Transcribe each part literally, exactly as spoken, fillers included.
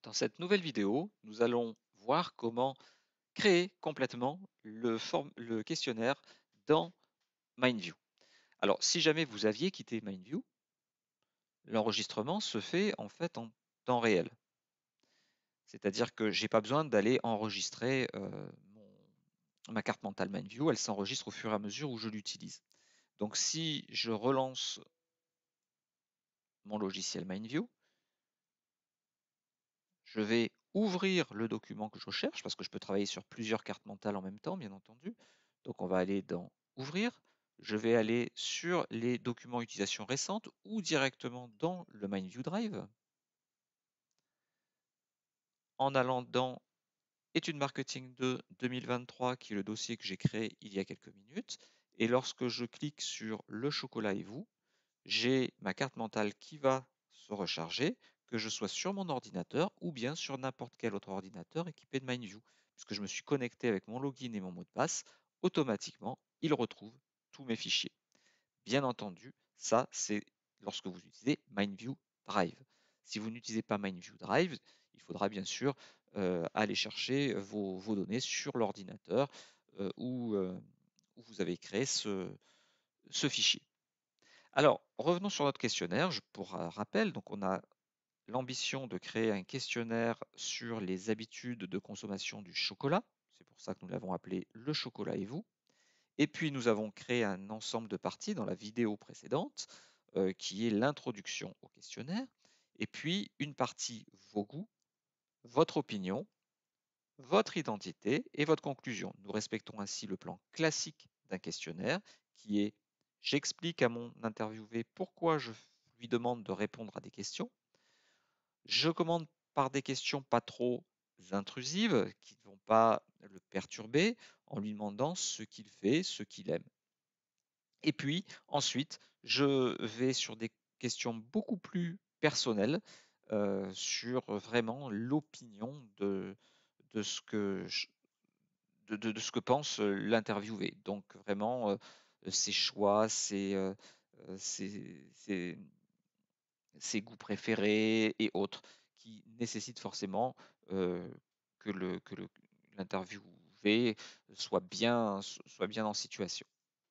Dans cette nouvelle vidéo, nous allons voir comment créer complètement le, form- le questionnaire dans Mindview. Alors, si jamais vous aviez quitté Mindview, l'enregistrement se fait en fait en temps réel. C'est-à-dire que je n'ai pas besoin d'aller enregistrer euh, mon- ma carte mentale Mindview, elle s'enregistre au fur et à mesure où je l'utilise. Donc, si je relance mon logiciel Mindview, je vais ouvrir le document que je recherche, parce que je peux travailler sur plusieurs cartes mentales en même temps, bien entendu. Donc on va aller dans Ouvrir. Je vais aller sur les documents utilisation récente ou directement dans le Mindview Drive. En allant dans Études marketing de deux mille vingt-trois, qui est le dossier que j'ai créé il y a quelques minutes. Et lorsque je clique sur Le chocolat et vous, j'ai ma carte mentale qui va se recharger, que je sois sur mon ordinateur ou bien sur n'importe quel autre ordinateur équipé de Mindview. Puisque je me suis connecté avec mon login et mon mot de passe, automatiquement, il retrouve tous mes fichiers. Bien entendu, ça, c'est lorsque vous utilisez Mindview Drive. Si vous n'utilisez pas Mindview Drive, il faudra bien sûr euh, aller chercher vos, vos données sur l'ordinateur euh, où, euh, où vous avez créé ce, ce fichier. Alors, revenons sur notre questionnaire. Je, pour rappel, donc on a l'ambition de créer un questionnaire sur les habitudes de consommation du chocolat. C'est pour ça que nous l'avons appelé Le chocolat et vous. Et puis, nous avons créé un ensemble de parties dans la vidéo précédente, euh, qui est l'introduction au questionnaire. Et puis, une partie vos goûts, votre opinion, votre identité et votre conclusion. Nous respectons ainsi le plan classique d'un questionnaire qui est j'explique à mon interviewé pourquoi je lui demande de répondre à des questions. Je commande par des questions pas trop intrusives qui ne vont pas le perturber en lui demandant ce qu'il fait, ce qu'il aime. Et puis ensuite, je vais sur des questions beaucoup plus personnelles euh, sur vraiment l'opinion de, de ce que je- de, de- de ce que pense euh, l'interviewé. Donc vraiment euh, ses choix, ses, euh, euh, ses- ses- ses goûts préférés et autres, qui nécessitent forcément euh, que le, que le- l'interviewé soit bien, soit bien en situation.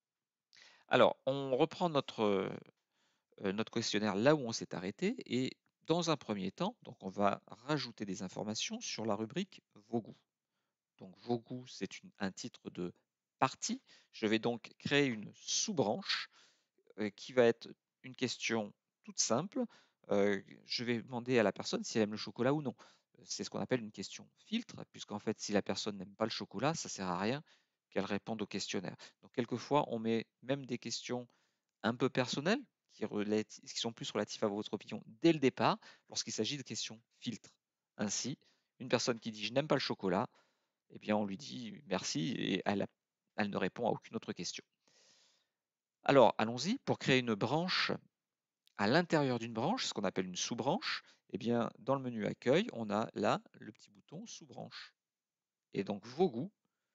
Alors, on reprend notre, euh, notre questionnaire là où on s'est arrêté et dans un premier temps, donc on va rajouter des informations sur la rubrique Vos goûts. Donc vos goûts, c'est une- un titre de partie. Je vais donc créer une sous-branche euh, qui va être une question toute simple. Euh, je vais demander à la personne si elle aime le chocolat ou non. C'est ce qu'on appelle une question filtre, puisqu'en fait, si la personne n'aime pas le chocolat, ça ne sert à rien qu'elle réponde au questionnaire. Donc quelquefois, on met même des questions un peu personnelles, qui, relati- qui sont plus relatives à votre opinion dès le départ, lorsqu'il s'agit de questions filtres. Ainsi, une personne qui dit je n'aime pas le chocolat, eh bien on lui dit merci et elle, a- elle ne répond à aucune autre question. Alors allons-y, pour créer une branche à l'intérieur d'une branche, ce qu'on appelle une sous-branche, eh bien dans le menu accueil, on a là le petit bouton sous-branche. Et donc vos goûts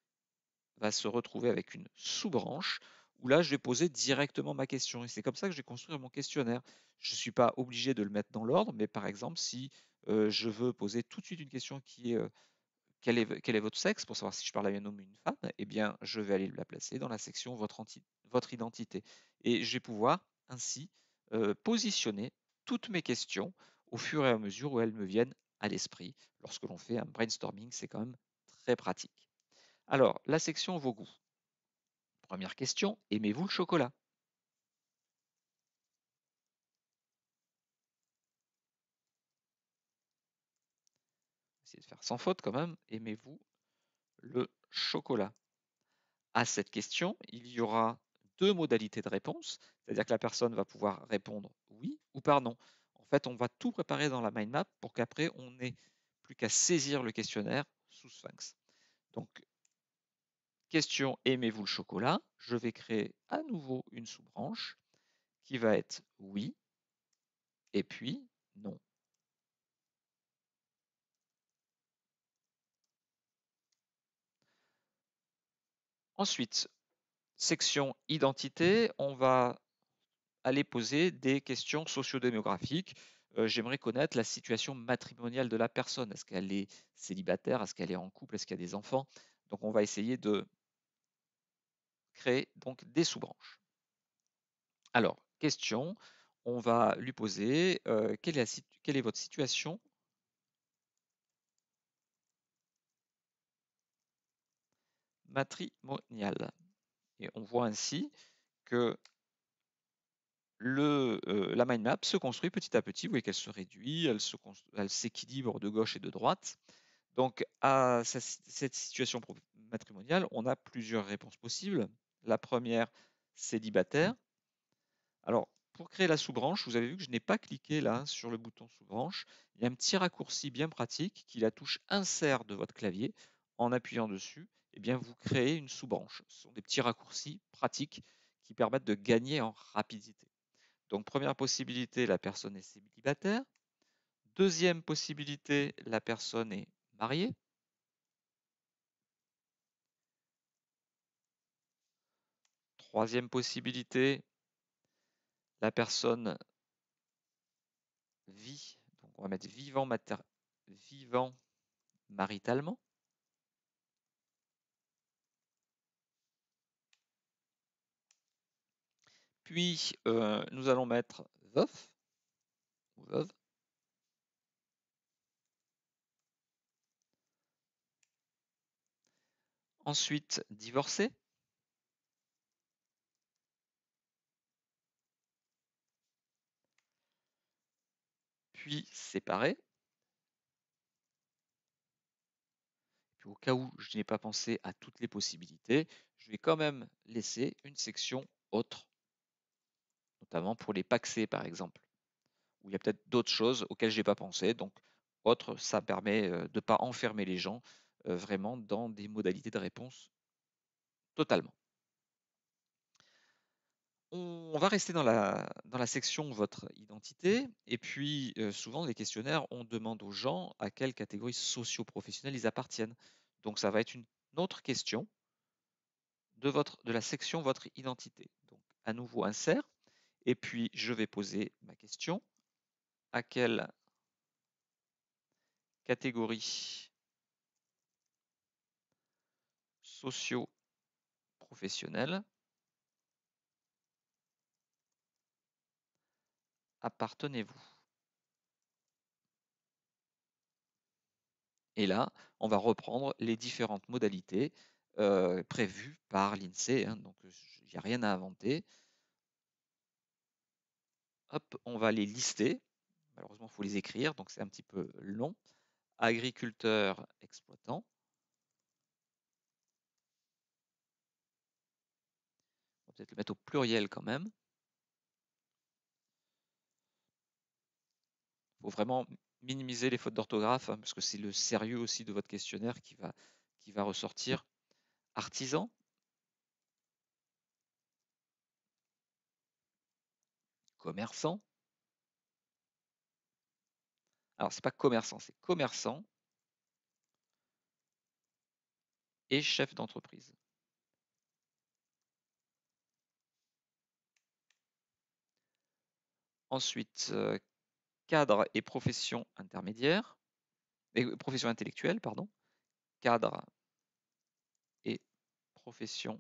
va se retrouver avec une sous-branche où là je vais poser directement ma question. Et c'est comme ça que je vais construire mon questionnaire. Je ne suis pas obligé de le mettre dans l'ordre, mais par exemple si euh, je veux poser tout de suite une question qui est euh, quel est, quel est votre sexe, pour savoir si je parle à un homme ou une femme, eh bien, je vais aller la placer dans la section votre, anti- votre identité. Et je vais pouvoir ainsi euh, positionner toutes mes questions au fur et à mesure où elles me viennent à l'esprit. Lorsque l'on fait un brainstorming, c'est quand même très pratique. Alors, la section vos goûts. Première question, aimez-vous le chocolat? Essayez de faire sans faute quand même. Aimez-vous le chocolat? À cette question, il y aura deux modalités de réponse, c'est-à-dire que la personne va pouvoir répondre oui ou par non. En fait, on va tout préparer dans la mind map pour qu'après, on n'ait plus qu'à saisir le questionnaire sous Sphinx. Donc, question aimez-vous le chocolat? Je vais créer à nouveau une sous-branche qui va être oui et puis non. Ensuite, section identité, on va aller poser des questions sociodémographiques. euh, j'aimerais connaître la situation matrimoniale de la personne. Est-ce qu'elle est célibataire? Est-ce qu'elle est en couple? Est-ce qu'il y a des enfants? Donc on va essayer de créer donc des sous-branches. Alors, question, on va lui poser euh, quelle, est la, quelle est votre situation matrimoniale? Et on voit ainsi que le, euh, la mind map se construit petit à petit. Vous voyez qu'elle se réduit, elle se constru- elle s'équilibre de gauche et de droite. Donc, à sa- cette situation pro- matrimoniale, on a plusieurs réponses possibles. La première, célibataire. Alors, pour créer la sous-branche, vous avez vu que je n'ai pas cliqué là sur le bouton sous-branche. Il y a un petit raccourci bien pratique qui est la touche insert de votre clavier. En appuyant dessus, eh bien, vous créez une sous-branche. Ce sont des petits raccourcis pratiques qui permettent de gagner en rapidité. Donc, première possibilité, la personne est célibataire. Deuxième possibilité, la personne est mariée. Troisième possibilité, la personne vit, donc on va mettre vivant, mater, vivant maritalement. Puis, euh, nous allons mettre veuf ou veuve. Ensuite, divorcé. Puis, séparé. Puis, au cas où je n'ai pas pensé à toutes les possibilités, je vais quand même laisser une section autre, notamment pour les pacsés, par exemple, où il y a peut-être d'autres choses auxquelles je n'ai pas pensé. Donc, autre, ça permet euh, de ne pas enfermer les gens euh, vraiment dans des modalités de réponse totalement. On va rester dans la, dans la section votre identité. Et puis, euh, souvent, les questionnaires, on demande aux gens à quelle catégorie socio-professionnelle ils appartiennent. Donc, ça va être une autre question de, votre, de la section votre identité. Donc, à nouveau, insert. Et puis, je vais poser ma question. À quelle catégorie socio-professionnelle appartenez-vous? Et là, on va reprendre les différentes modalités euh, prévues par l'INSEE. Hein, donc, il n'y a rien à inventer. Hop, on va les lister. Malheureusement, il faut les écrire, donc c'est un petit peu long. Agriculteur, exploitant. On va peut-être le mettre au pluriel quand même. Il faut vraiment minimiser les fautes d'orthographe, hein, parce que c'est le sérieux aussi de votre questionnaire qui va, qui va ressortir. Artisan. Commerçant. Alors, c'est pas commerçant, c'est commerçant et chef d'entreprise. Ensuite, euh, cadre et profession intermédiaire, et profession intellectuelle, pardon. Cadre et profession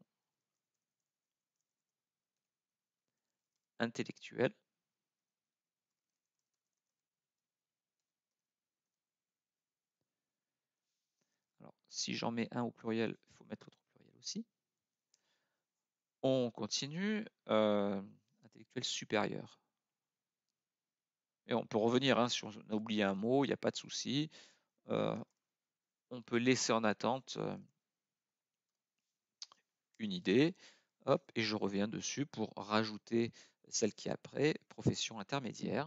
intellectuelle. Alors, si j'en mets un au pluriel, il faut mettre l'autre au pluriel aussi. On continue. Euh, intellectuel supérieur. Et on peut revenir, hein, si on a oublié un mot, il n'y a pas de souci. Euh, on peut laisser en attente euh, une idée. Hop, et je reviens dessus pour rajouter celle qui est après, profession intermédiaire.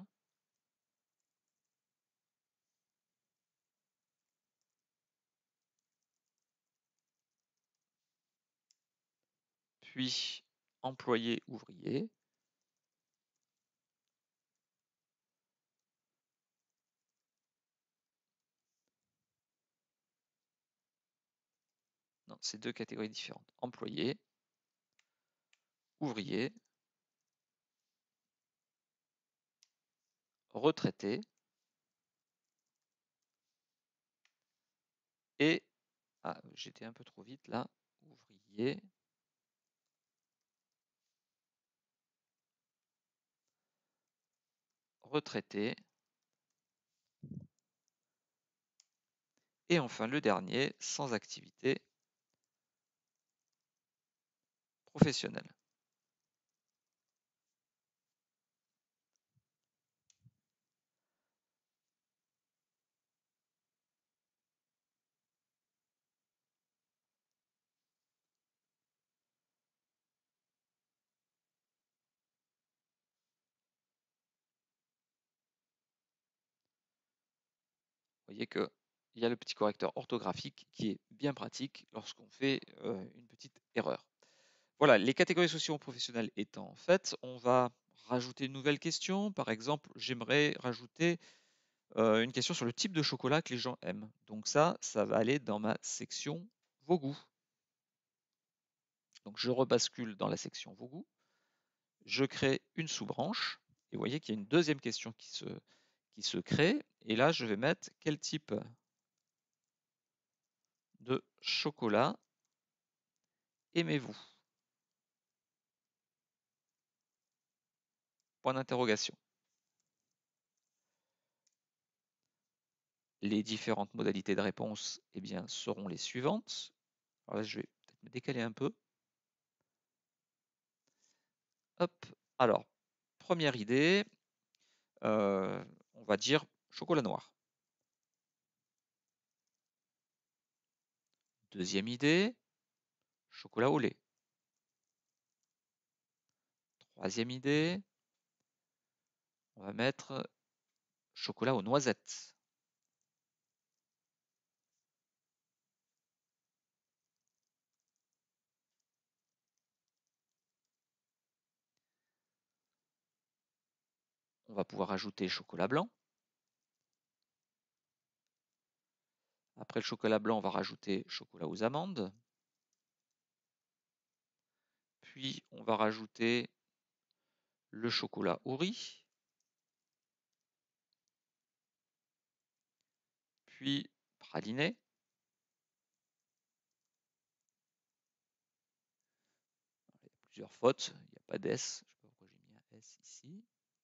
Puis employé ouvrier. Non, c'est deux catégories différentes. Employé, ouvrier, retraité et, ah, j'étais un peu trop vite là, ouvrier, retraité, et enfin le dernier, sans activité professionnelle. Vous voyez qu'il y a le petit correcteur orthographique qui est bien pratique lorsqu'on fait euh, une petite erreur. Voilà, les catégories socio-professionnelles étant faites, on va rajouter une nouvelle question. Par exemple, j'aimerais rajouter euh, une question sur le type de chocolat que les gens aiment. Donc ça, ça va aller dans ma section vos goûts. Donc je rebascule dans la section vos goûts. Je crée une sous-branche. Et vous voyez qu'il y a une deuxième question qui se, qui se crée. Et là, je vais mettre quel type de chocolat aimez-vous? Point d'interrogation. Les différentes modalités de réponse eh bien, seront les suivantes. Alors là, je vais peut-être me décaler un peu. Hop. Alors, première idée, euh, on va dire chocolat noir. Deuxième idée, chocolat au lait. Troisième idée, on va mettre chocolat aux noisettes. On va pouvoir ajouter chocolat blanc. Après le chocolat blanc, on va rajouter chocolat aux amandes. Puis, on va rajouter le chocolat au riz. Puis, praliné. Il y a plusieurs fautes, il n'y a pas d'S. Je ne sais pas pourquoi j'ai mis un S ici.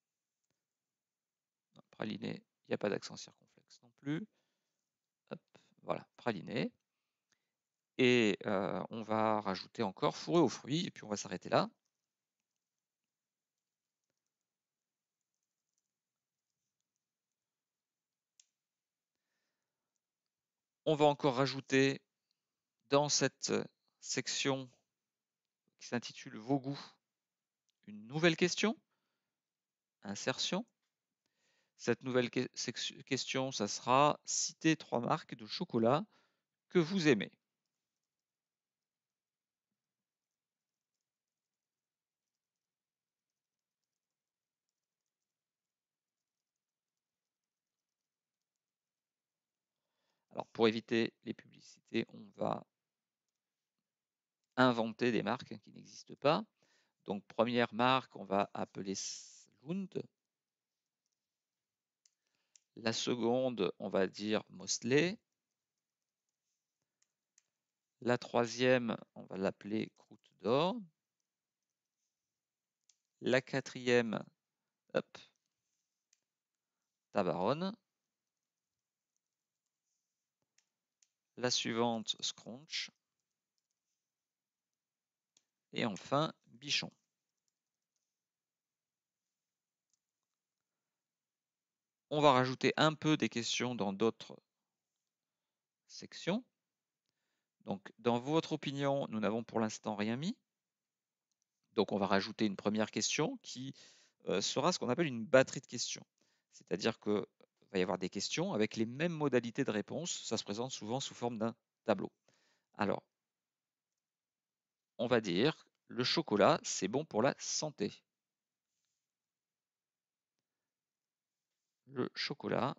Non, praliné, il n'y a pas d'accent circonflexe non plus. Hop, voilà, praliné. Et euh, on va rajouter encore fourré aux fruits, et puis on va s'arrêter là. On va encore rajouter dans cette section qui s'intitule Vos goûts une nouvelle question, insertion. Cette nouvelle que question, ça sera citer trois marques de chocolat que vous aimez. Alors pour éviter les publicités, on va inventer des marques qui n'existent pas. Donc première marque, on va appeler Lund. La seconde, on va dire Mosley. La troisième, on va l'appeler Croûte d'or. La quatrième, hop, Tabaronne. La suivante, Scrunch. Et enfin, Bichon. On va rajouter un peu des questions dans d'autres sections. Donc, dans votre opinion, nous n'avons pour l'instant rien mis. Donc, on va rajouter une première question qui euh, sera ce qu'on appelle une batterie de questions. C'est-à-dire qu'il va y avoir des questions avec les mêmes modalités de réponse. Ça se présente souvent sous forme d'un tableau. Alors, on va dire le chocolat, c'est bon pour la santé. Le chocolat,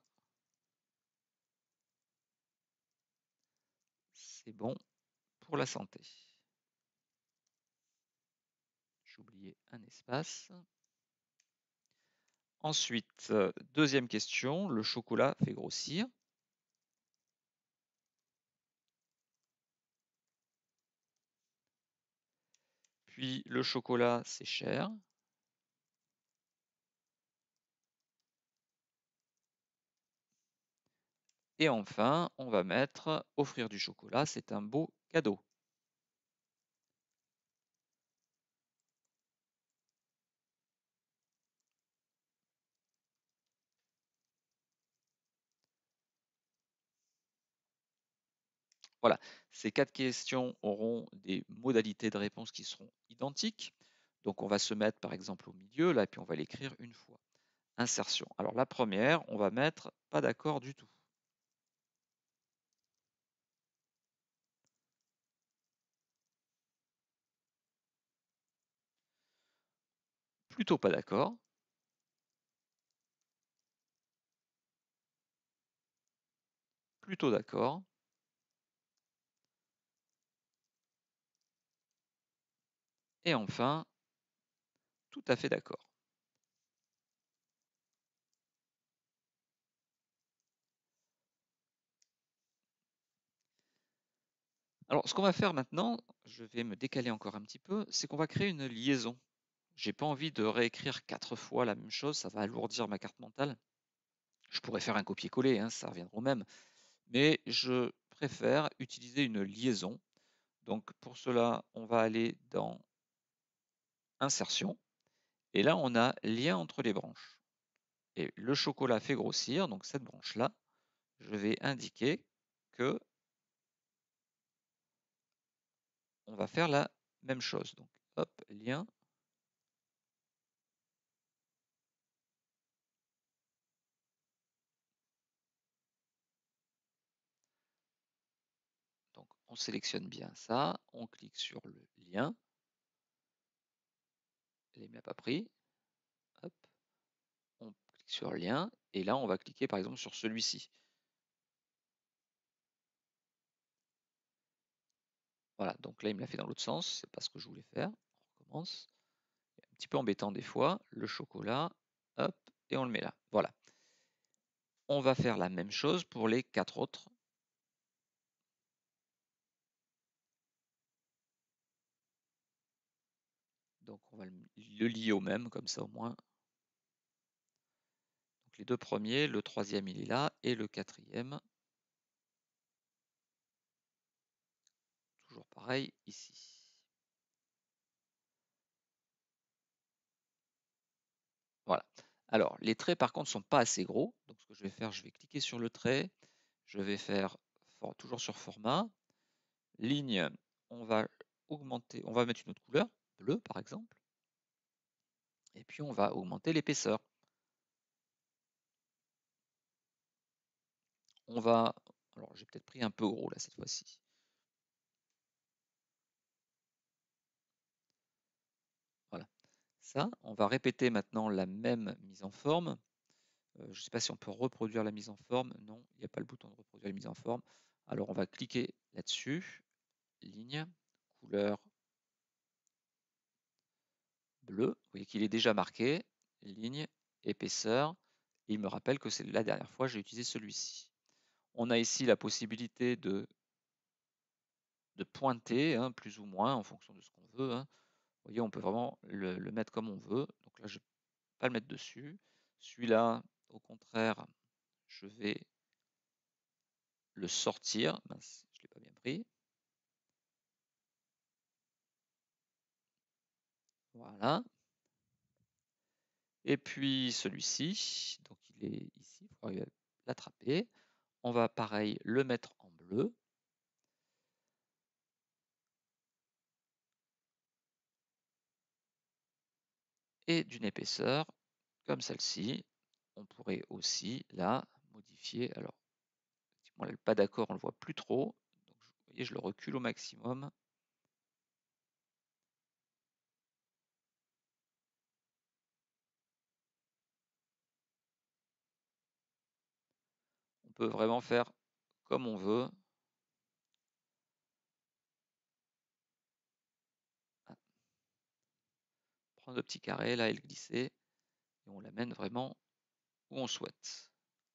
c'est bon pour la santé. J'ai oublié un espace. Ensuite, euh, deuxième question, le chocolat fait grossir. Puis le chocolat, c'est cher. Et enfin, on va mettre offrir du chocolat, c'est un beau cadeau. Voilà, ces quatre questions auront des modalités de réponse qui seront identiques. Donc on va se mettre par exemple au milieu, là, et puis on va l'écrire une fois. Insertion. Alors la première, on va mettre pas d'accord du tout. Plutôt pas d'accord. Plutôt d'accord. Et enfin, tout à fait d'accord. Alors, ce qu'on va faire maintenant, je vais me décaler encore un petit peu, c'est qu'on va créer une liaison. J'ai pas envie de réécrire quatre fois la même chose, ça va alourdir ma carte mentale. Je pourrais faire un copier-coller, hein, ça reviendra au même. Mais je préfère utiliser une liaison. Donc, pour cela, on va aller dans Insertion. Et là, on a Lien entre les branches. Et le chocolat fait grossir, donc cette branche-là, je vais indiquer que on va faire la même chose. Donc, hop, lien. Donc, on sélectionne bien ça, on clique sur le lien. Il ne m'a pas pris. Hop, on clique sur lien. Et là, on va cliquer par exemple sur celui-ci. Voilà, donc là, il me l'a fait dans l'autre sens. C'est pas ce que je voulais faire. On recommence. Un petit peu embêtant des fois. Le chocolat, hop, et on le met là. Voilà. On va faire la même chose pour les quatre autres. Donc on va le lier au même, comme ça au moins. Donc les deux premiers, le troisième il est là, et le quatrième, toujours pareil, ici. Voilà. Alors, les traits par contre sont pas assez gros. Donc ce que je vais faire, je vais cliquer sur le trait. Je vais faire toujours sur format. Ligne, on va augmenter, on va mettre une autre couleur, bleu par exemple. Et puis on va augmenter l'épaisseur. On va, alors j'ai peut-être pris un peu gros là cette fois-ci. Voilà. Ça, on va répéter maintenant la même mise en forme. Euh, je ne sais pas si on peut reproduire la mise en forme. Non, il n'y a pas le bouton de reproduire la mise en forme. Alors on va cliquer là-dessus. Ligne, couleur bleue. Vous voyez qu'il est déjà marqué. Ligne, épaisseur. Et il me rappelle que c'est la dernière fois j'ai utilisé celui-ci. On a ici la possibilité de, de pointer, hein, plus ou moins, en fonction de ce qu'on veut. Hein. Vous voyez, on peut vraiment le, le mettre comme on veut. Donc là, je ne vais pas le mettre dessus. Celui-là, au contraire, je vais le sortir. Mince, je ne l'ai pas bien pris. Voilà. Et puis celui-ci, donc il est ici, il faut l'attraper. On va pareil le mettre en bleu. Et d'une épaisseur comme celle-ci. On pourrait aussi la modifier. Alors, on n'est pas d'accord, on ne le voit plus trop. Donc, vous voyez, je le recule au maximum. On peut vraiment faire comme on veut. Prendre le petit carré là et le glisser. et on l'amène vraiment où on souhaite.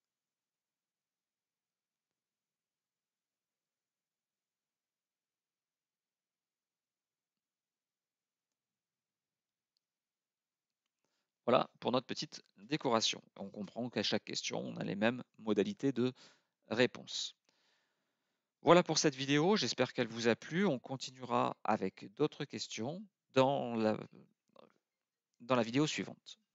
Voilà pour notre petite décoration. On comprend qu'à chaque question, on a les mêmes modalités de réponse. Voilà pour cette vidéo, j'espère qu'elle vous a plu. On continuera avec d'autres questions dans la, dans la vidéo suivante.